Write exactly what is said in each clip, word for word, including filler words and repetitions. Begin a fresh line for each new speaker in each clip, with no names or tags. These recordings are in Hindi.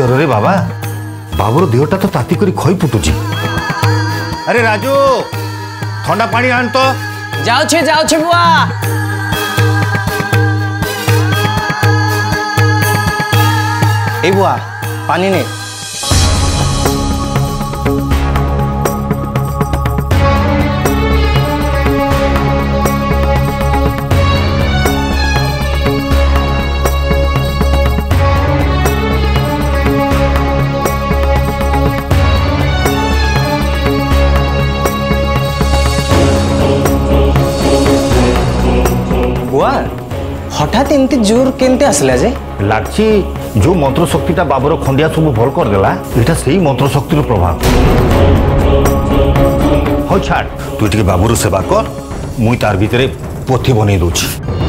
जर रे बाबा बाबूर देहटा तो ताती करी खई फुटुची। अरे राजू ठंडा पानी आन तो।
जाओ छे जाओ छे बुआ। ए बुआ पानी ने। हठात एमती जोर केनते आसला जे
लागछि जो मंत्र शक्तिटा बाबर खंडिया सब भल कर देला एटा सही मंत्र शक्तिर प्रभाव। हो छाड़ तू टिके बाबूर सेवा कर मुई तार भीतरे पोथी बनै दोछि।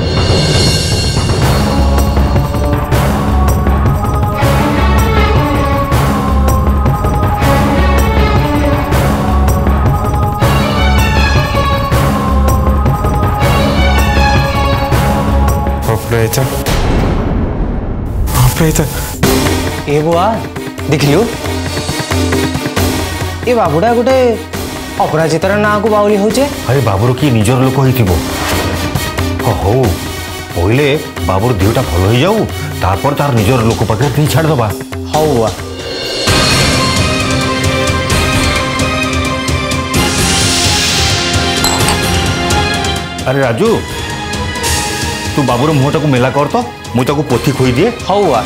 ए बुआ देख लियो ए बाबुड़ा गोटे अपराजितार ना को बाउली होचे।
अरे बाबूर की निजर लोक होइथिबो हो पहिले बाबूर देहटा भल हो जाऊ तापर तार निजर लोक पाखे नहीं छाड़ दबा।
हौ बुआ
अरे राजू तू बाबूर मुहटा को मेला कर तो मुझे ताको पोथी खोई दिए।
हौ बुआ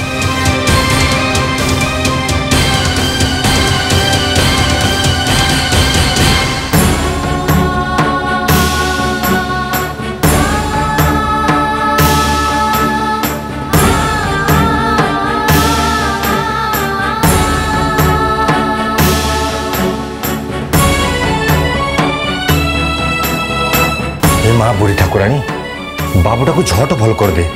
माँ बुढ़ी ठाकुराणी बाबूटा को झट भल कर दे।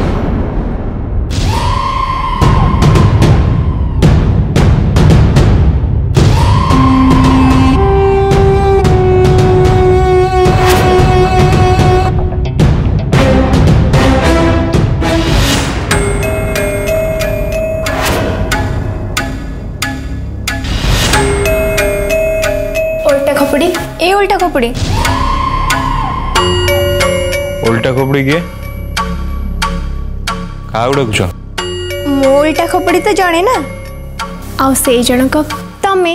उल्टा खोपड़ी ए उल्टा खोपड़ी
उल्टा खोपड़ी किए क्या डकुच
मो उल्टा खोपड़ी तो जणे ना आउ से जण को तमे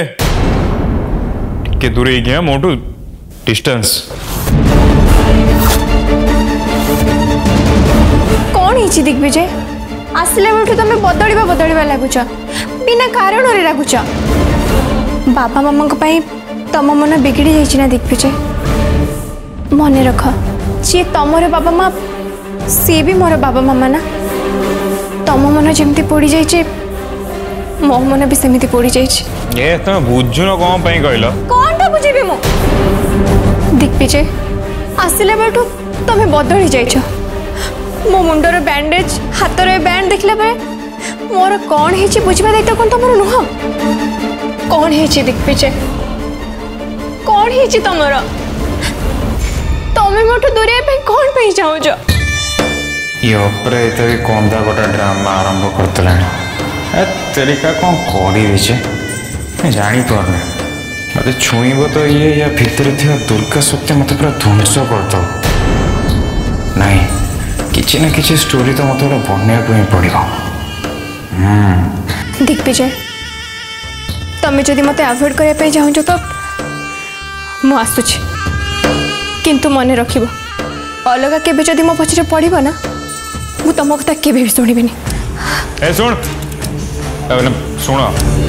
टिके दूरे गया मोटू डिस्टेंस
कौन हिची दिग्विजय आसले बेठू तमे बदलिबा बदलिबा लागुच बिना कारण रे लागुच बाबा मामा को पई तम मन बिगड़ी जाइछि ना दिग्विजय मने रख जी तमर बाबा माँ सी भी मोर बाबा मामा ना तम मन जमती पड़ी जाइए मो मन भी सेमती पड़ी जाइए।
ए तुम बुझुन कौन पई कहलो
कौनटा बुझेबी मु दिग्विजय आसिले बेठू तमे बदली जाइछ मो मुंडर बैंडेज हाथर बैंड देखला बेले मोर कौन हेछि बुझबा दायित्व कोन तमर नुह कौन हेछि दिग्विजय कौन हेछि तमर तमें मोटू दूरिया पे कौन पे जाऊज
ये ऑपरेट भी कोंदा गोटा ड्रामा आरंभ करतला ए तरीका कौन कोडी दिछे मैं जानी परने मते छुईबो तो ये या भीतर थिया दुर्गा सत्य मते पूरा ध्वंस करतो नहीं किछि ना किछि स्टोरी तो मते बनने को ही पड़िबो। हम
दिग्विजय तमें जदि मते अवॉइड करे पे जाऊज तो मु आसुछि किंतु मन रखिबो अलगा केबे जदि मो पछरे पड़िबो ना मु तम कथा केबे भी सुनिबिनी।
ए सुन अबे सुनो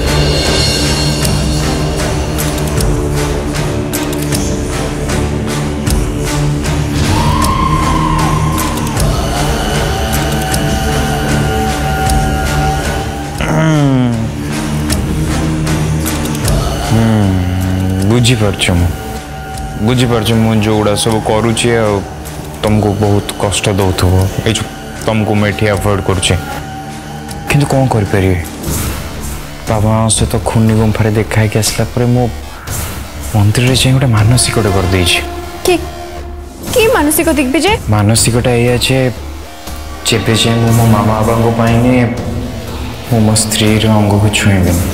बुझी पारछु मु बुझी पारछु मु जो गुड़ा सब करूची तुमको बहुत कष्ट दौथुव ये तुमको मैं अवॉइड करुचे किंतु कौन कर पारे बाबा सहित खुनी गुंफारे देखा कि आसला पर मो मंदिर रे जाई गोटे मानसिक गोटे कर देछि
के के मानसिक दिग्विजय
मानसिकटा ये जे जेबे जे मो मामा बाबा को पाइने ମୁଁ ମୋ ସ୍ତ୍ରୀର ଅଙ୍ଗକୁ ଛୁଇଁବିନି।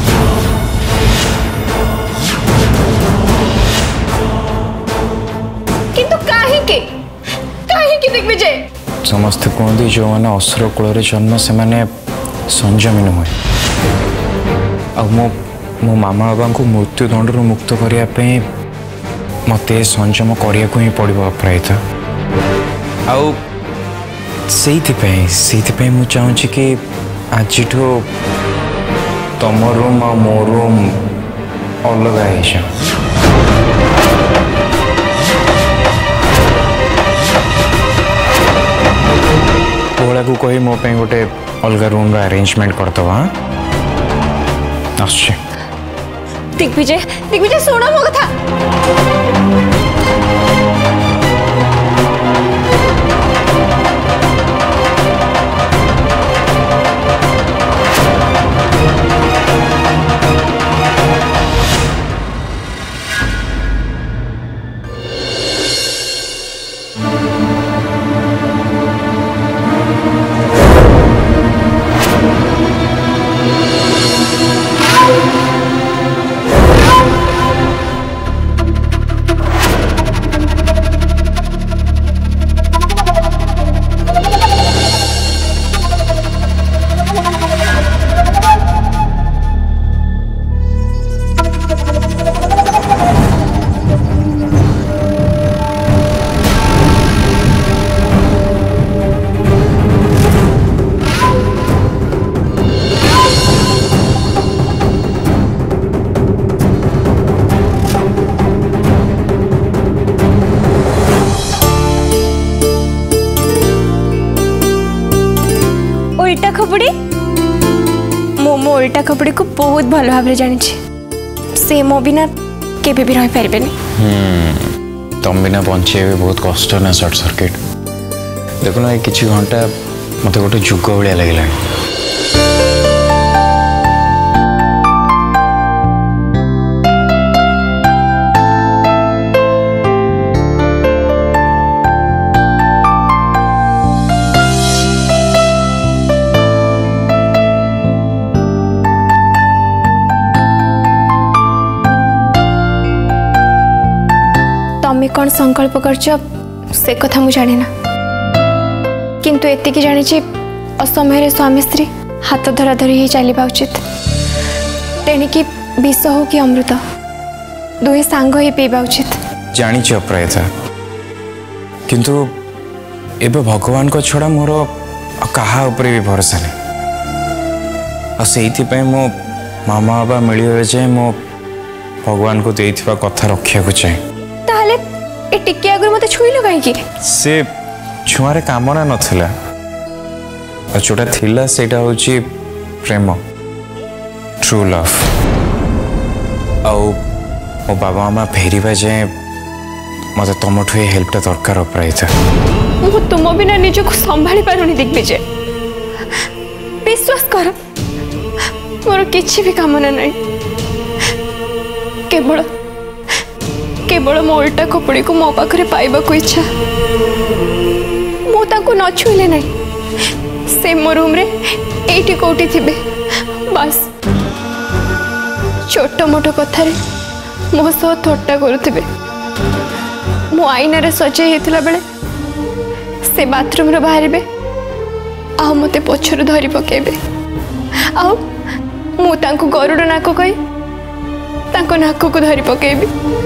କିନ୍ତୁ କାହିଁକି କାହିଁକି ଦିଗ୍ବିଜୟ?
ସମସ୍ତେ କୁହନ୍ତି ଯେଉଁମାନେ ଅସୁର କୂଳରେ ଜନ୍ମ ସେମାନେ ସଂଯମୀ ନୁହେଁ। ଆଉ ମୋ ମୋ ମାମା ବାବାଙ୍କୁ ମୃତ୍ୟୁଦଣ୍ଡରୁ ମୁକ୍ତ କରିବା ପାଇଁ ମୋତେ ସଂଯମ କରିବାକୁ ହିଁ ପଡ଼ିବ ଅପରାଜିତା। ଆଉ ସେଇଥିପାଇଁ ସେଇଥିପାଇଁ ମୁଁ ଚାହୁଁଛି କି ଆଜିଠୁ ତମ ରୁମ୍ ଆଉ ମୋ ରୁମ୍ ଅଲଗା ହେଇଯାଉ। କୋହଳାକୁ କହି ମୋ ପାଇଁ ଗୋଟେ ଅଲଗା ରୁମ୍ର ଆରେଞ୍ଜମେଣ୍ଟ କରିଦେବ। ହଁ ଆସୁଛି।
ଦିଗ୍ବିଜୟ ଦିଗ୍ବିଜୟ ଶୁଣ ମୋ କଥା। उल्टा खपड़ी मो मो उल्टा खपड़ी को बहुत भल भाव जानी से मो बिना केबे भी रही पारे।
तुम बिना बचे भी बहुत कष्ट ना सर्ट सर्किट देखुन ये किसी घंटा मत गोटे जुग भाया लगे।
तमें कौन संकल्प करछ से कथा मु जाने ना किंतु एतिकी जानी असमय स्वामी स्त्री हाथ धरा धरी ही चलवा उचित। तेणिकी विष हो कि अमृत दुहे सांग ही पीवा उचित।
जानी अपराजिता किंतु एबे भगवान को छड़ा मोर कहा उपरे भी भरोसा नहीं। से मो मामा बाबा मिलवे जाए मो भगवान को देइथिबा कथा रखिया को चाहे।
ताहले ए टिके आगर मते छुइलो काहे?
से छुआरे कामना नथिला जोटा थिला सेटा होची प्रेम ट्रू लव। आउ मो बाबा मामा फेरिबा जाए मते तुमठु ए हेल्पटा दरकार अपराजिता।
मु तुम बिना निज को संभाली पारुनी दिग्विजय। विश्वास कर मोर किछि भी कामना नहीं केवल केवल मो उल्टा कपड़ी को मो पाखरे पाइबा को इच्छा। मु ताको न छुइले नहीं से मो रूम रे एठी कोठी थिबे बस छोट मोटो कथा रे मो सह थट्टा करूथिबे। मो आईना रे सजे हेतला बेले से बाथरूम रे बाहरबे आ मते पछरु धरी पकेबे आ मु तांको गरुड नाक कहि तांको नाक को धरी पकेबी।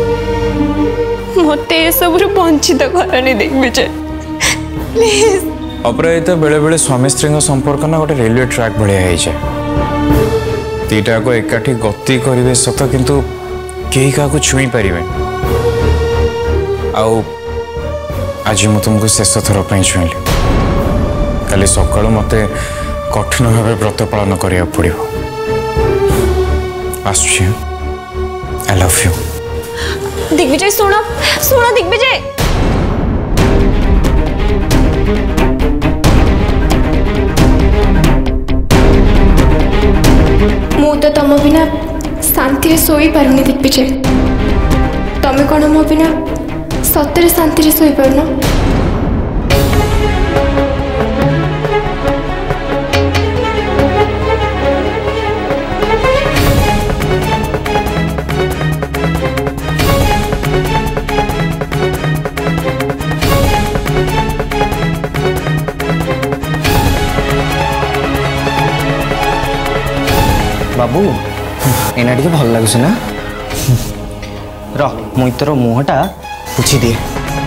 मते सब वंचित करनी दिग्विजय प्लीज।
अपराजिता बेले बेले स्वामी स्त्री संपर्क ना गोटे रेलवे ट्रैक भाया है दीटा को एकाठी गति करेंगे सत किंतु कई क्या छुई पारे। आउ आज मु तुमको शेष थर पर छुईली काली सका मत कठिन भाव व्रत पालन करा पड़ो। आसुची आई लव यू।
दिग्विजय सुनो सुनो दिग्विजय मु तो तुम बिना शांति रे सोई पारुनी दिग्विजय। तमें कौन मो बिना सतरे शांति रे सोई पारुन?
बाबू एना टिके भल लगुच ना र मुई तोर मुहटा पुछि दिए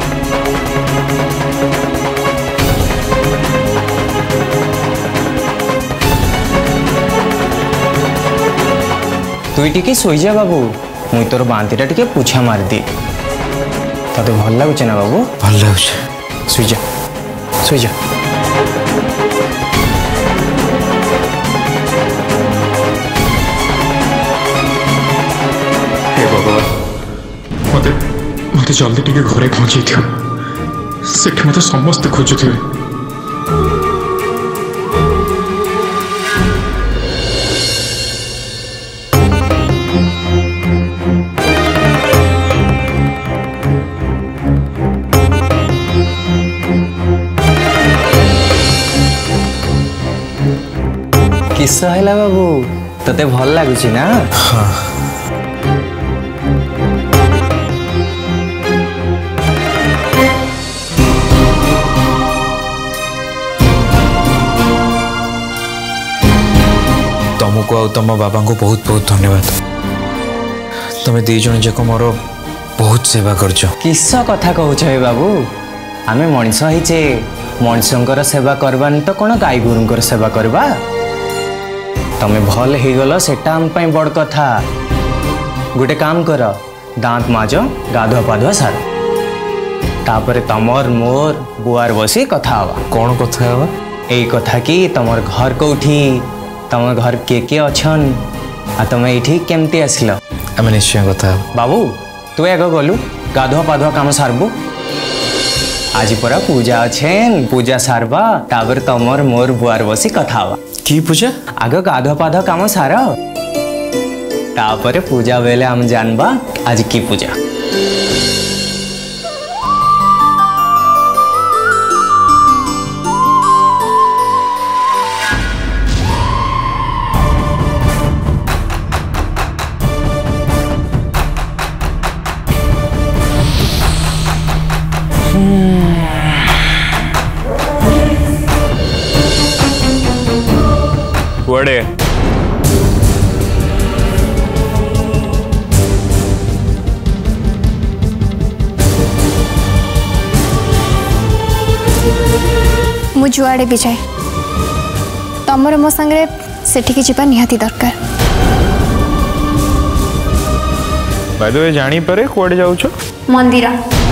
तुई टिके सोई जा बाबू मुई तोर बांतीटा टिके पुछा मार दी तते भल लगुच ना बाबू
भल लगुच
सोई जा सोई जा
मते मते जल्दी टिके घरे पहुंची दियो सेठ मते समस्त खोजुथिबे
किस है बाबू तते भल लगुच ना
हाँ तुमको आ तुम बाबा को बहुत बहुत धन्यवाद तुम्हें दी जन जाक मोर बहुत सेवा करछ
किस कथा कहूछ हे बाबू आमे मनिष हिचे मनिषंकर सेवा करबान तो कौन गाई गुरुंकर सेवा करबा तमें भल हो गल सेटा आम पई बड़ कथा गोटे काम कर दांत माज गाधुआ पाधुआ सार तापर तमर मोर बुआर बसी कथा हवा
कौन कथा हवा
यही कथा कि तमर घर कौठी तम घर के के अछन आ तमे एठी केमती आसिल
आम निश्चय कथा
बाबू तू आग गलु गाधुआ पाधुआ काम सारबु आज परा पूजा अछेन पूजा सारबा तापर तमर मोर बुआर बसी कथा हवा
की पूजा
आग गाधुआ पाधुआ काम सार तापर पूजा बेले हम जानबा आज की पूजा
कुआडे
मु जुआड़े भी जाए तमर मो संगे सेठिकी जीवा निहाती दरकार
बाय द वे जानी परे कुआडे जाउछ
मंदिर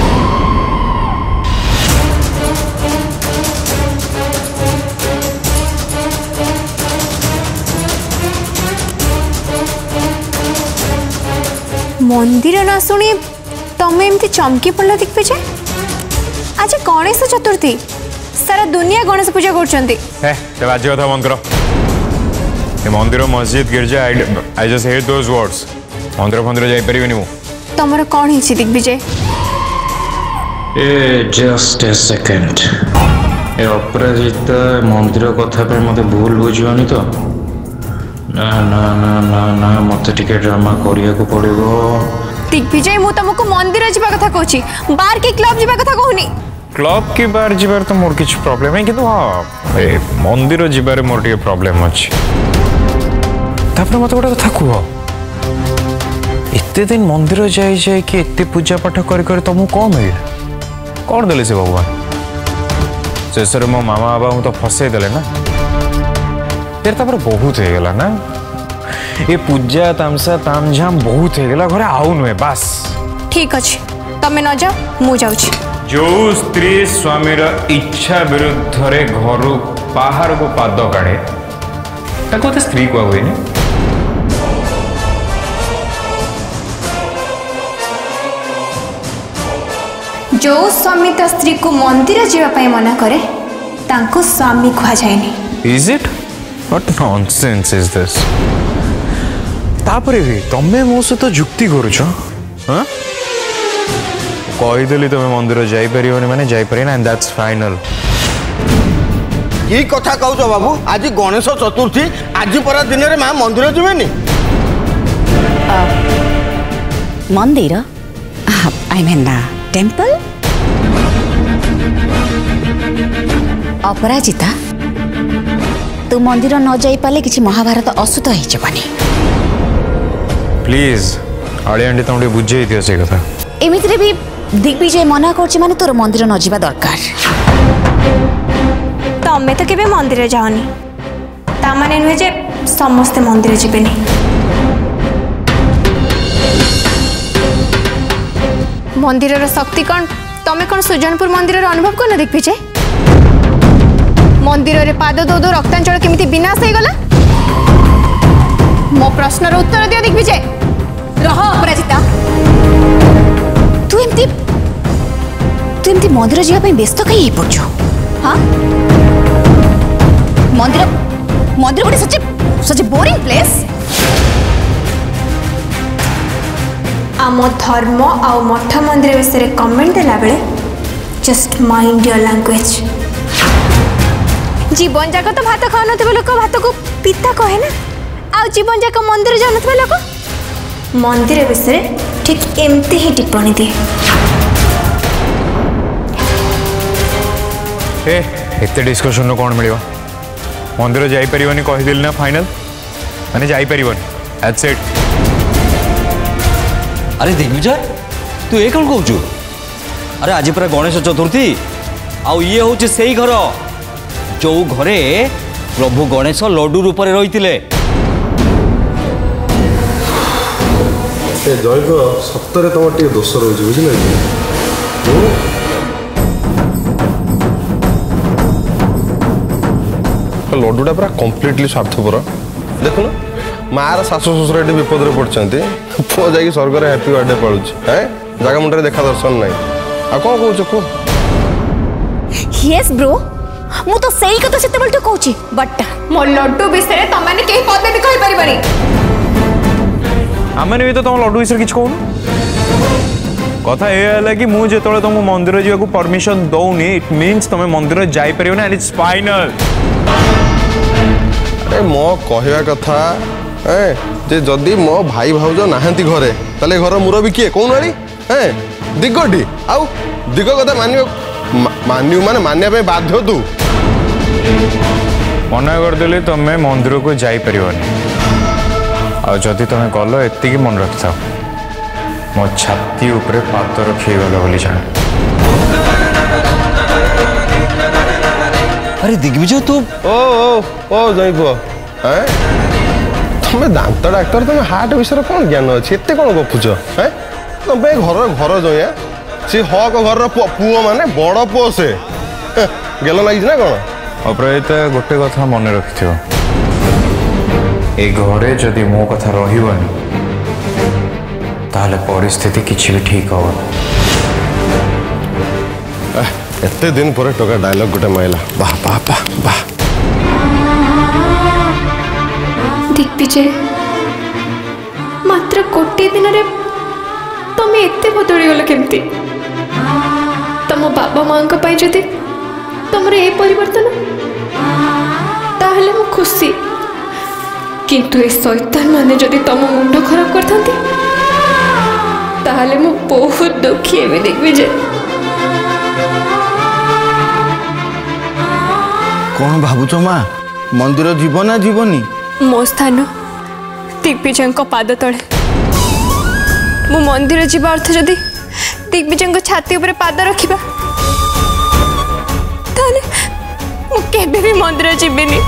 मंदिर ना शुणी तमें एमती चमकी पड़ल देखबे जे आज गणेश चतुर्थी सारा दुनिया गणेश पूजा करछंती
ए ते बाजे कथा बंद करो ए मंदिर मस्जिद गिरजा I just head those words मंदिर मंदिर जाई परिबेनी मु
तमर कोन हिची दिग्विजय
ए जस्ट ए सेकंड ए अपराजिता मंदिर कथा पे मते भूल बुझियोनी तो ना ना ना ना ना मते टिके ड्रामा करिया को पड़िबो
दिग्विजय मु तुमको मंदिर जीवा कथा कहूची बार की क्लब जीवा कथा कहूनी
क्लब की बार जीवार तो मोर किछ प्रॉब्लम है किंतु हां ए मंदिर जीवार मोर टिके प्रॉब्लम अछि तापर मते गोटे कथा कुहो इतने दिन मंदिर जाई जाई कि इतने पूजा पाठ कर कर तुम कौन मिल कौन देले से भगवान शेषर मो मामा बाबा तो फसई देले ना तेरे तापर बहुत हो गला ना ये पूजा तामसा तामझाम बहुत हो गला घरे आउ नुहे बस
ठीक अछि तमे न जाओ मु जाउछी
जो स्त्री स्वामीर इच्छा विरुद्ध रे घर बाहर को पाद काढ़े ताको ते स्त्री को हुए
जो स्वामी ता स्त्री को मंदिर जीवा पई मना करे तांको स्वामी कहा जायनी
is it what nonsense is this तापरे भी तमे मो से तो जुक्ति करूछ हां कहि देली तमे मंदिर जाई परियोनी माने जाई परिना एंड दैट्स फाइनल
ये कथा कहूछ बाबू आज गणेश चतुर्थी आज परा दिन रे मां मंदिर जिवेनी
मंदिर आई मीन ना टेम्पल अपराजिता तू तू मंदिर न जाई पाले किछि महाभारत अशुत होई जबनी।
प्लीज आड़ी आंटी तुम बुझे दियो से कथा।
एमितिरे भी दिग्विजय मना करछि माने तोर मंदिर न जिबा दरकार।
तमें तो केबे मंदिर जाओनी ता माने नुहे जे समस्ते मंदिर जिबेनी। मंदिर शक्ति कौन तमें कौन सुजनपुर मंदिर अनुभव करना दिग्विजय? मंदिर रे पाद दो दो रक्तांचल केमिति विनाश हो गला? मो प्रश्नर उत्तर दियो दिग्विजय।
रह अपराजिता, तू एमती तू एमती मंदिर जिया पे व्यस्त कहीं पड़छु? हाँ मंदिर मंदिर गोटे सच सच बोरिंग प्लेस।
आम धर्म आउ मठ मंदिर विषय कमेंट देला बेले जस्ट माइंड योर लैंग्वेज। जीवन जाक तो भात खाऊ नथिबा लोक भात को पिता कहे ना, आउ जीवन जाक मंदिर जाऊ नथिबा लोक मंदिर विषय ठीक एमती ही टिप्पणी दिए।
ए एते डिस्कशन कौन मिलियो? मंदिर जाई परिवनी कहि दिल ना फाइनल माने जाई परिवनी दैट्स इट।
अरे दिग्विजय तू ये कौन कहू? अरे आज पूरा गणेश चतुर्थी आउ ये हूँ से घर जो घरे प्रभु गणेश लड्डू रूप में रही थे।
जैक सप्ताह तुम टे दोष रोज बुझल लड्डूटा पूरा कम्प्लीटली स्वार्थपर। देखुन मार शाशु शशुर ये विपद में पड़ते पुओ जा स्वर्ग में हैप्पी बर्थडे पड़ू है जगह मुंडे देखा दर्शन ना आ कौन कौच कह।
यस ब्रो मु तो सही कथा सेते बलटो कहूची बट
मो लड्डू विषय तमाने केही पदे भी कहि परिबनी।
आमने भी तो तुम लड्डू विषय किछ कहून। कथा ये कि मु जेतोले तुम मंदिर जाकू परमिशन दौनी इट मीन्स तुम मंदिर जाई परियो ना एंड इट्स फाइनल।
अरे मो कहवा कथा ए जे जदी मो भाई भाउज नाहंती घरे तले घर मुरबी किए कौन आड़ी ए दिगटी आउ दिग कथा मानियो मानियो माने मानिया पे बाध्य तू।
मना करदेली तुम मंदिर को जाई परियोनी और जदि तुम गल एति मन रखि था मो छाती उपरे पाद रखी गल बोली जान।
अरे दिग्विजय तू
ओ ओ ओ जई पुओ हैं तुम दांत डाक्तर तुम हार्ट विषय कौन ज्ञान अच्छे एत कौन गपुच है तुम घर घर जया सी हक घर पुओ माने बड़ पुओ से गेल लगी ना कौन।
अपराजिता गोटे कथा मन रखि ए घरे जदि मो कथा रहिबनी ताहले परिस्थिति किछि भी ठीक हो।
एते दिन पर टका डायलॉग गोटे माइला वाह वाह वाह वाह।
दिग्विजय मात्र गोटे दिन रे तमें एते बदली गल केमती? तम बाबा माँ पाई जदि तुमर ए परिवर्तन ताहले मु खुशी, किंतु ए शैतान माने जदि तम मुंड खराब करथांती ताहले मु बहुत दुखी हेबी दिग्विजय।
कौन भावुच माँ मंदिर जीव ना जीवनी?
मो स्थान दिग्विजय पाद तले मु मंदिर जीवा अर्थ जदि दिग्विजय छाती उपर पाद रखिबा ताले मु केबे भी मंदिर जीवेनी।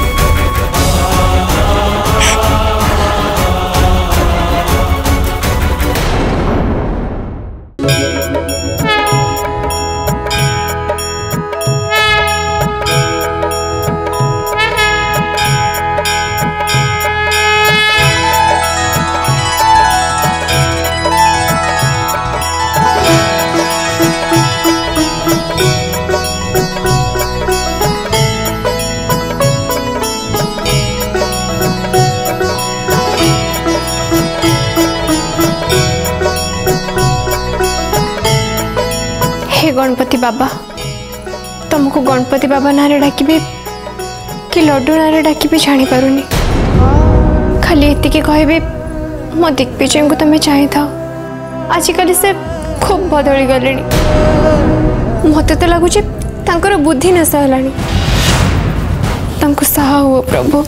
हे गणपति बाबा तुमको गणपति बाबा ना डाकिबे कि लड्डू ना डाकिबे जानी पारुनी। खाली एतिके कहबे मो दिग्विजय को तुम चाहे था। आजिकल से खूब बदली गले मत तो लगुच बुद्धि नाश है। तांको सहा हुआ प्रभु।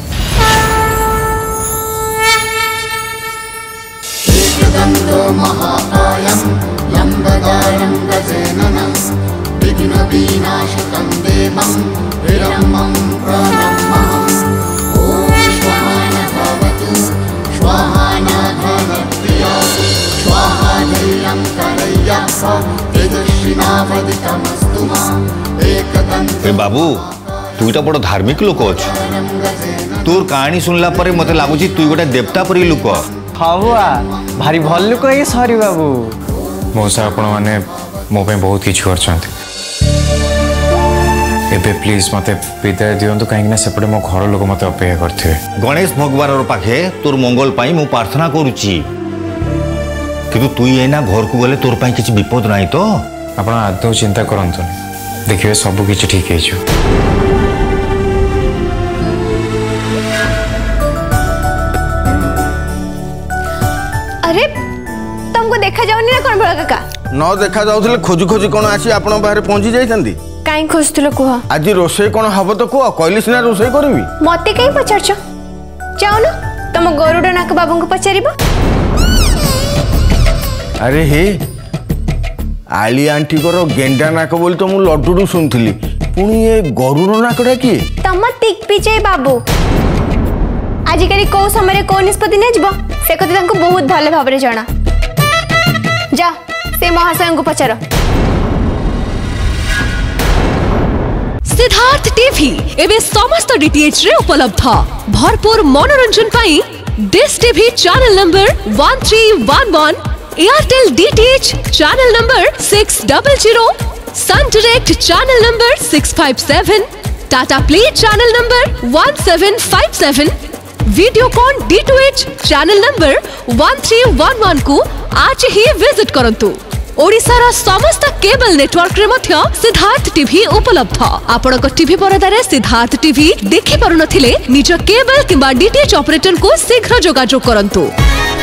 एकदन्तो महाकायं लम्बोदरं गजेननं विघ्नविनाशकं देवं विरमं प्रणमामि। ॐ स्वाहा न भवतु स्वाहा न धनप्रिया स्वाहा धैर्यं करय्यः तेजस्विनावदितमस्तु मा एकदन्तो।
ए बाबू तू तो बड़ धार्मिक लोक अच्छु तोर कहानी सुनला पर मते लागुची तू गोटे देवता परी लोक।
हाँ बुआ भारी भल लोक ये सरी बाबू।
मौसा आपण मैंने मो बहुत किसी कर प्लीज मत विदाय दिंतु कहीं सेपटे मो घर लोक मत अपेक्षा करते।
गणेश भगवान पाखे तोर मंगल पाई मु प्रार्थना करुची किंतु तू एना घर को गले तोर पाई किसी विपद नहीं तो
आप आदौ चिंता करतु देखिए सब किसी ठीक है।
अरे तुमको देखा जाउनी ना कोन बड़ा काका
न देखा जाउथले खोजु खोजु कोन आसी आपण बाहर पहुंची जाइतंदी
काई खोजतलो कुह
आज रोसे कोन हबो तो कुह कहलिस ना रोसे करबी
मते काई पचारछ जाओ ना तुम गरुड नाक बाबू को पचारिबो।
अरे हे आली आंटी को गेंडा नाक बोल तो मु लड्डू सुनथिली पुणी ये गरुड नाकड़ा की
तम तिक पिचे बाबू आजिकली को समय को निष्पत्ति ने जीव से कथि तांको बहुत भले भाबरे जाना जा से महाशय को पचार।
सिद्धार्थ टीवी एवं समस्त डीटीएच रे उपलब्ध भरपूर मनोरंजन पाई Dish TV channel number one three one one Airtel DTH channel number six double zero Sun Direct channel number six five seven Tata Play channel number one seven five seven Videocon D two H channel number one three one one को आज ही विजिट करंतु। ओडिशार समस्त केबल नेटवर्क रे मध्य सिद्धार्थ टीवी उपलब्ध। आपणक टीवी परदारे सिद्धार्थ टीवी देखि पारुनथिले निज केबल किंबा डीटीएच ऑपरेटर को शीघ्र जोगाजोग करंतु।